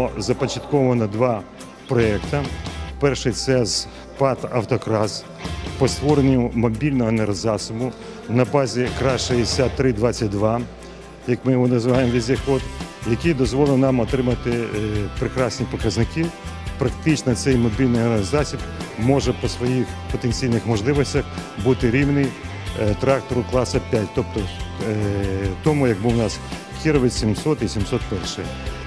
було започатковано два проєкти. Перший – це з ПАТ «Автокрас» по створенню мобільного енергозасобу на базі КРАС-6322, як ми його називаємо вездеход, який дозволив нам отримати прекрасні показники. Практично цей мобільний енергозасіб може по своїх потенційних можливостях бути рівний трактору класу 5, тобто тому, як був у нас Кіровець 700 і 701.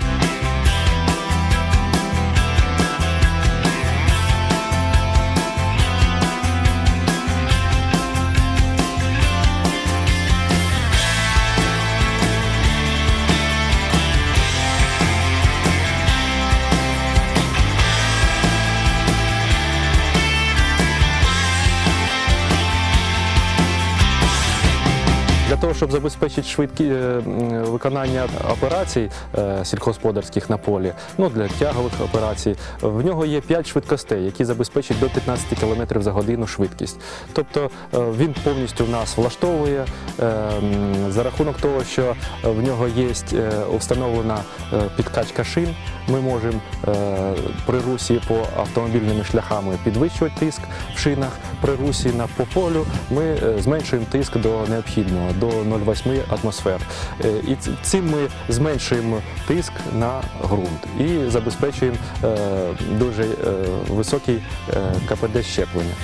Для того, щоб забезпечити швидке виконання операцій сільськогосподарських на полі, для тягових операцій, в нього є 5 швидкостей, які забезпечують до 15 км за годину швидкість. Тобто він повністю нас влаштовує за рахунок того, що в нього є встановлена підкачка шин. Ми можемо при русі по автомобільними шляхами підвищувати тиск в шинах, при русі по полю ми зменшуємо тиск до необхідного, до 0,8 атмосфер. І цим ми зменшуємо тиск на ґрунт і забезпечуємо дуже високий КПД щеплення.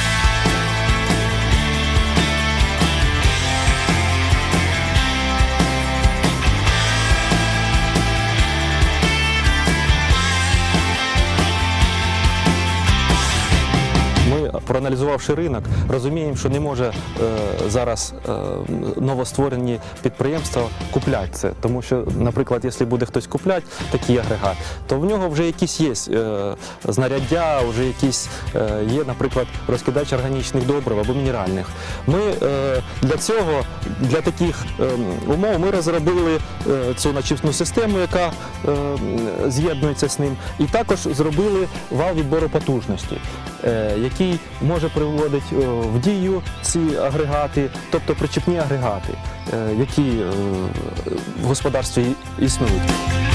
Проаналізувавши ринок, розуміємо, що не може зараз новостворені підприємства купляти це. Тому що, наприклад, якщо буде хтось купляти такий агрегат, то в нього вже якісь є знаряддя, вже якісь є, наприклад, розкидач органічних добрив або мінеральних. Ми для цього, для таких умов, ми розробили цю начисну систему, яка з'єднується з ним, і також зробили вал відбору потужності, який може приводити в дію ці агрегати, тобто причепні агрегати, які в господарстві існують.